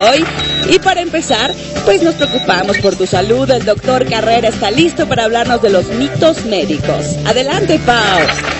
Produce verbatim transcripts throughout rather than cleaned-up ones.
hoy. Y para empezar, pues nos preocupamos por tu salud. El doctor Carrera está listo para hablarnos de los mitos médicos. Adelante, Pau.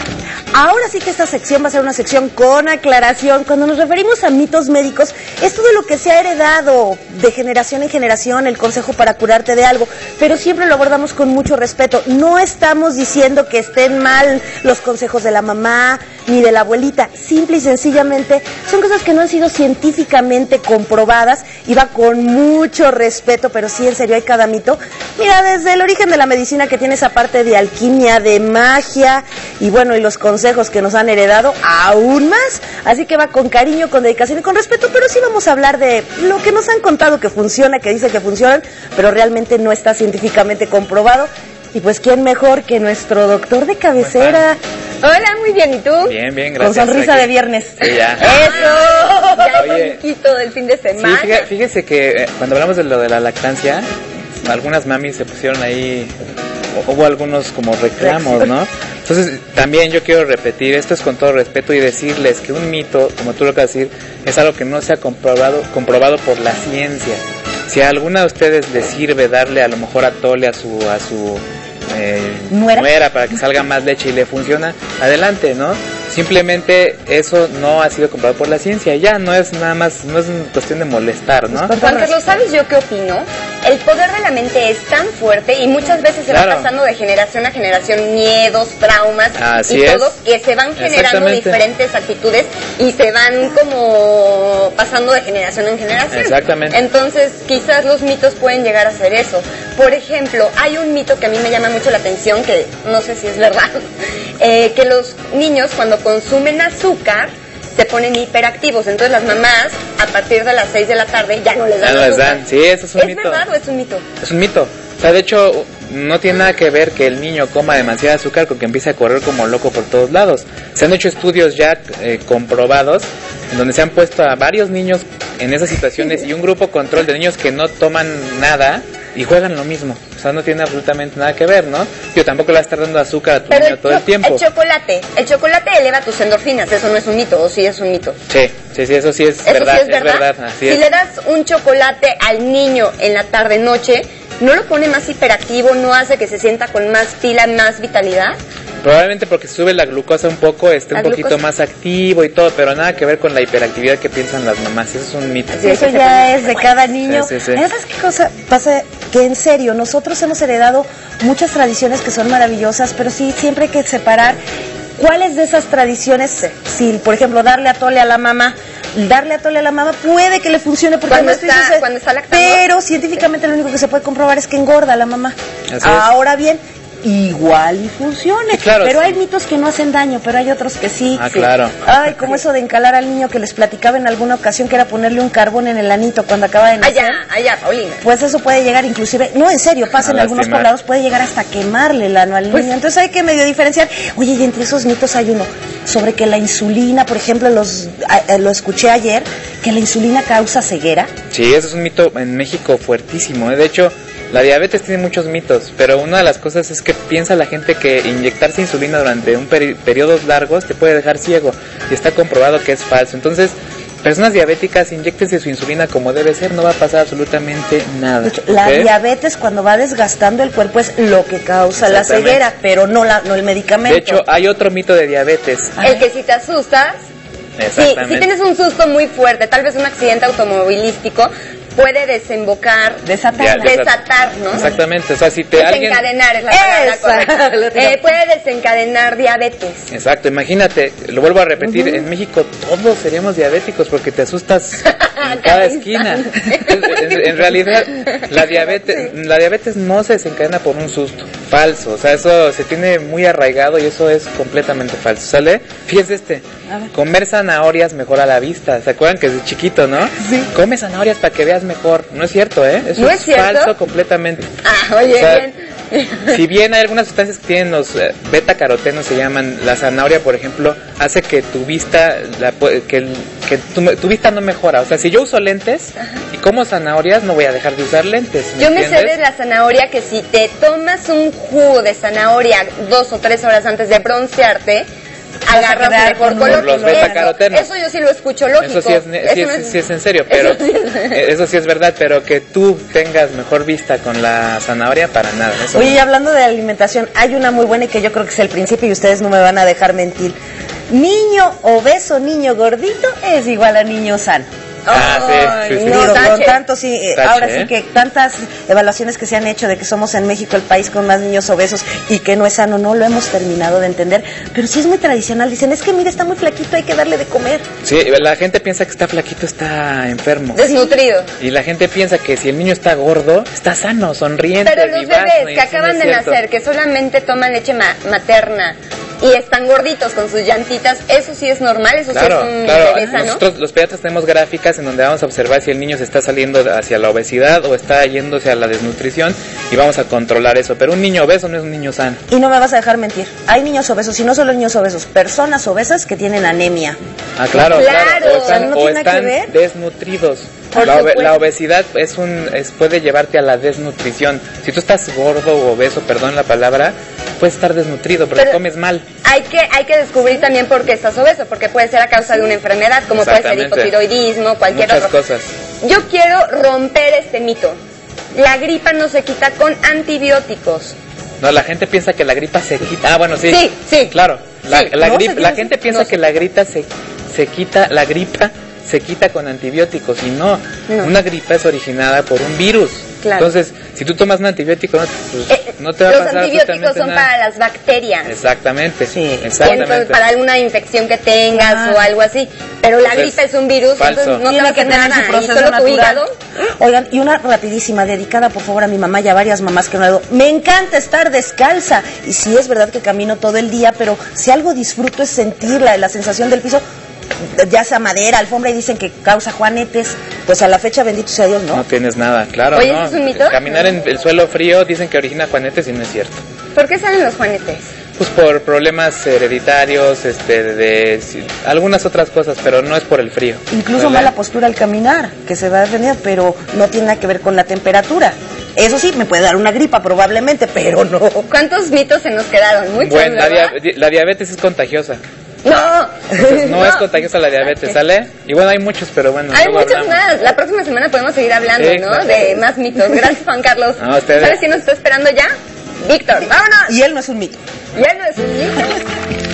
Ahora sí que esta sección va a ser una sección con aclaración. Cuando nos referimos a mitos médicos, es todo lo que se ha heredado de generación en generación, el consejo para curarte de algo, pero siempre lo abordamos con mucho respeto. No estamos diciendo que estén mal los consejos de la mamá ni de la abuelita. Simple y sencillamente son cosas que no han sido científicamente comprobadas y va con mucho respeto, pero sí, en serio, hay cada mito. Mira, desde el origen de la medicina, que tiene esa parte de alquimia, de magia, y bueno, y los consejos que nos han heredado aún más, así que va con cariño, con dedicación y con respeto, pero sí vamos a hablar de lo que nos han contado que funciona, que dicen que funcionan, pero realmente no está científicamente comprobado. Y pues quién mejor que nuestro doctor de cabecera. Hola, muy bien, ¿y tú? Bien, bien, gracias. Con sonrisa de viernes. Sí, ya. ¡Eso! Ya es Oye, un poquito del fin de semana. Sí, fíjese, fíjese que eh, cuando hablamos de lo de la lactancia, algunas mamis se pusieron ahí, hubo algunos como reclamos, ¿no? Entonces, también yo quiero repetir, esto es con todo respeto, y decirles que un mito, como tú lo acabas de decir, es algo que no se ha comprobado, comprobado por la ciencia. Si a alguna de ustedes les sirve darle a lo mejor atole a su a su eh, ¿Nuera? nuera para que salga más leche y le funciona, adelante, ¿no? Simplemente eso no ha sido comprobado por la ciencia, ya no es nada más, no es cuestión de molestar, ¿no? Juan Carlos, ¿sabes yo qué opino? El poder de la mente es tan fuerte y muchas veces se Claro. va pasando de generación a generación miedos, traumas Así y es. todo, que se van generando Exactamente. diferentes actitudes y se van como pasando de generación en generación. Exactamente. Entonces, quizás los mitos pueden llegar a ser eso. Por ejemplo, hay un mito que a mí me llama mucho la atención, que no sé si es verdad, eh, que los niños cuando consumen azúcar se ponen hiperactivos, entonces las mamás a partir de las seis de la tarde ya no les dan Ya no les azúcar. dan, sí, eso es un ¿Es mito. verdad o es un mito? Es un mito. O sea, de hecho, no tiene nada que ver que el niño coma demasiado azúcar con que empiece a correr como loco por todos lados. Se han hecho estudios ya eh, comprobados en donde se han puesto a varios niños en esas situaciones y un grupo control de niños que no toman nada y juegan lo mismo. O sea, no tiene absolutamente nada que ver, ¿no? Yo tampoco le vas a estar dando azúcar a tu Pero niño el, todo el cho- tiempo. el chocolate, el chocolate eleva tus endorfinas, eso no es un mito, o sí es un mito. Sí, sí, sí, eso sí es Eso verdad, sí es verdad. así si es. le das un chocolate al niño en la tarde noche, ¿no lo pone más hiperactivo, no hace que se sienta con más pila, más vitalidad? Probablemente porque sube la glucosa un poco, esté La un poquito glucosa. más activo y todo, pero nada que ver con la hiperactividad que piensan las mamás. Eso es un mito. Sí, Eso que se ya pone- es de cada niño. Sí, sí, sí. ¿Sabes qué cosa pasa? Que en serio, nosotros hemos heredado muchas tradiciones que son maravillosas, pero sí, siempre hay que separar cuáles de esas tradiciones, si por ejemplo darle atole a la mamá, darle atole a la mamá puede que le funcione porque Cuando además tú está- dices, eh, cuando está lactando. pero científicamente lo único que se puede comprobar es que engorda a la mamá. Así es. Ahora bien, igual y funcione, Sí, claro, pero sí. hay mitos que no hacen daño, pero hay otros que sí. Ah, Sí. claro. Ay, como eso de encalar al niño que les platicaba en alguna ocasión, que era ponerle un carbón en el anito cuando acaba de nacer. Allá, allá, Paulina. Pues eso puede llegar inclusive, no, en serio, pasa A en algunos lastimar. poblados, puede llegar hasta quemarle el ano al Pues- niño. Entonces hay que medio diferenciar. Oye, y entre esos mitos hay uno sobre que la insulina, por ejemplo, los a- a- lo escuché ayer, que la insulina causa ceguera. Sí, eso es un mito en México fuertísimo, ¿eh? De hecho, la diabetes tiene muchos mitos, pero una de las cosas es que piensa la gente que inyectarse insulina durante un peri- periodos largos te puede dejar ciego, y está comprobado que es falso. Entonces, personas diabéticas, inyéctense su insulina como debe ser, no va a pasar absolutamente nada. De hecho, la ¿ok? diabetes, cuando va desgastando el cuerpo, es lo que causa la Exactamente. ceguera, pero no, la, no el medicamento. De hecho, hay otro mito de diabetes. Ah. El que si te asustas, si, Exactamente. si tienes un susto muy fuerte, tal vez un accidente automovilístico, puede desembocar, Desatar. Ya, desatar, ¿no? Exactamente, o sea, si te alguien... Desencadenar es la palabra Esa. correcta. Lo tengo. Eh, puede desencadenar diabetes. Exacto, imagínate, lo vuelvo a repetir, en México todos seríamos diabéticos porque te asustas en cada esquina. en, en realidad, la diabetes, la diabetes no se desencadena por un susto, falso, o sea, eso se tiene muy arraigado y eso es completamente falso, ¿sale? Fíjense este, A ver. comer zanahorias mejora la vista, ¿se acuerdan que es de chiquito, no? Sí. Come zanahorias para que veas mejor, no es cierto, ¿eh? Eso ¿No es cierto? falso completamente. Ah, oye, O sea, bien. Si bien hay algunas sustancias que tienen los eh, beta-carotenos, se llaman, la zanahoria, por ejemplo, hace que tu vista, la pu- que, el- que tu, tu vista no mejora. O sea, si yo uso lentes y como zanahorias, no voy a dejar de usar lentes. ¿me Yo me sé entiendes? de la zanahoria que si te tomas un jugo de zanahoria dos o tres horas antes de broncearte, agarras mejor color. Por los betacarotenos. Eso yo sí lo escucho lógico. Eso sí es, sí Eso es, no es- sí es en serio, pero eso sí es- eso sí es verdad, pero que tú tengas mejor vista con la zanahoria, para nada. Eso Oye, no. y hablando de alimentación, hay una muy buena y que yo creo que es el principio y ustedes no me van a dejar mentir. Niño obeso, niño gordito es igual a niño sano. Ah, sí, sí, sí. Digo, No, con tache. tanto sí, eh, Tache, ahora ¿eh? sí que tantas evaluaciones que se han hecho de que somos en México el país con más niños obesos y que no es sano, no lo hemos terminado de entender, pero sí es muy tradicional, dicen, es que mira, está muy flaquito, hay que darle de comer. Sí, la gente piensa que está flaquito, está enfermo. Desnutrido. Y la gente piensa que si el niño está gordo, está sano, sonriente, Pero los vivaz, bebés ¿no? Y que eso no acaban es de cierto. nacer, que solamente toman leche ma- materna y están gorditos con sus llantitas, eso sí es normal, eso Claro, sí es un claro. bebé sano. Nosotros los pediatras tenemos gráficas en donde vamos a observar si el niño se está saliendo hacia la obesidad o está yéndose a la desnutrición y vamos a controlar eso. Pero un niño obeso no es un niño sano. Y no me vas a dejar mentir, hay niños obesos, y no solo niños obesos, personas obesas que tienen anemia. Ah, claro, claro. Claro. O están, ¿No o tiene nada que están ver? desnutridos. Por La, obe- supuesto. la obesidad es un es, puede llevarte a la desnutrición. Si tú estás gordo o obeso, perdón la palabra, puedes estar desnutrido porque Pero- comes mal. Hay que, hay que descubrir también por qué estás obeso, porque puede ser a causa de una enfermedad, como puede ser Exactamente. hipotiroidismo, cualquier Muchas otro. cosas. Yo quiero romper este mito. La gripa no se quita con antibióticos. No, la gente piensa que la gripa se quita. Ah, bueno, sí. Sí, sí. Claro. La, Sí. la, No, gripa- se la quita, gente sí. piensa No, que sí. la gripa se, se quita, la gripa se quita con antibióticos y no. No. Una gripa es originada por un virus. Claro. Entonces, si tú tomas un antibiótico, no, pues, Eh, no te va a los pasar antibióticos absolutamente son nada. para las bacterias. Exactamente. Sí. Exactamente. Entonces, para alguna infección que tengas Ah. o algo así. Pero la Entonces, gripa es un virus, falso. entonces no te va Tiene a que hacer tener nada. su Y proceso solo tu natural. hígado. Oigan, y una rapidísima, dedicada por favor a mi mamá y a varias mamás que me han dado. Me encanta estar descalza. Y sí es verdad que camino todo el día, pero si algo disfruto es sentir la, la sensación del piso, ya sea madera, alfombra, y dicen que causa juanetes. Pues a la fecha, bendito sea Dios, ¿no? No tienes nada, claro. Oye, ¿no? ¿eso es un mito? Caminar en el suelo frío dicen que origina juanetes y no es cierto. ¿Por qué salen los juanetes? Pues por problemas hereditarios, este, de, de- si- algunas otras cosas, pero no es por el frío. Incluso ¿verdad? mala postura al caminar, que se va a defender, pero no tiene nada que ver con la temperatura. Eso sí, me puede dar una gripa probablemente, pero no. ¿Cuántos mitos se nos quedaron? Muchos, Bueno, la, ¿verdad? dia- la diabetes es contagiosa. No, Entonces, no, es contagiosa la diabetes, ¿sale? Y bueno, hay muchos, pero bueno. Hay luego muchos hablamos. más. La próxima semana podemos seguir hablando, Sí, ¿no? claro. De más mitos. Gracias, Juan Carlos. No, ustedes. ¿Sabes quién nos está esperando ya? Víctor, vámonos. Y él no es un mito. Ya no es un mito.